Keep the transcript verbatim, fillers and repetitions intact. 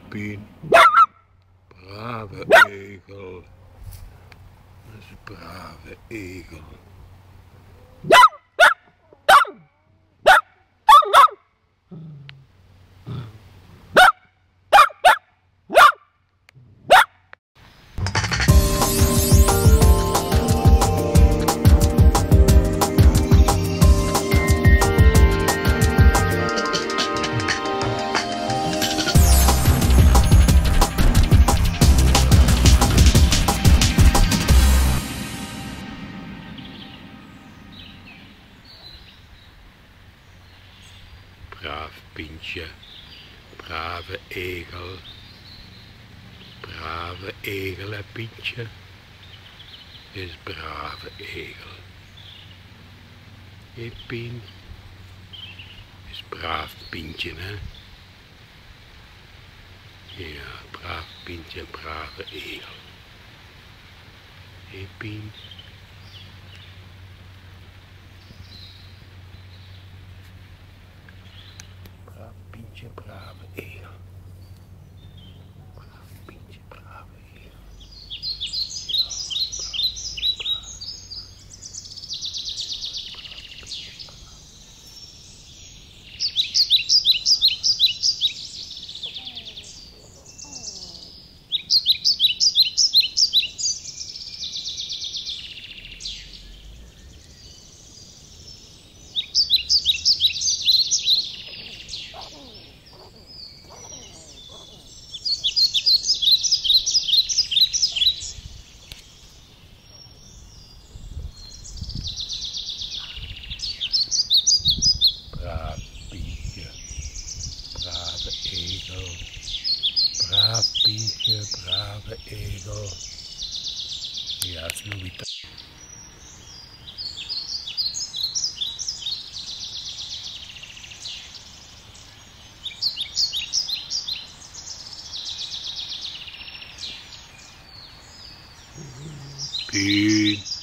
Pien. Brave egel. Dat is een brave egel. Braaf Pientje, brave egel, brave egel hè Pientje, is brave egel. Hé Pien, is braaf Pientje hè. Ja, braaf Pientje, brave egel. Hé Pien. Braaf Pientje, brave egel. Braaf Pientje, brave egel. Ja, braaf Pientje, brave egel. Braaf Pientje, brave egel. Ja, Louis. Pien.